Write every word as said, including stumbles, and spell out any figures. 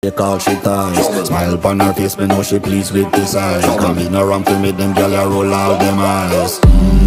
Take all she ties. Smile upon her face, me know she pleased with this eyes. Come in around to make them gyal a roll out them eyes.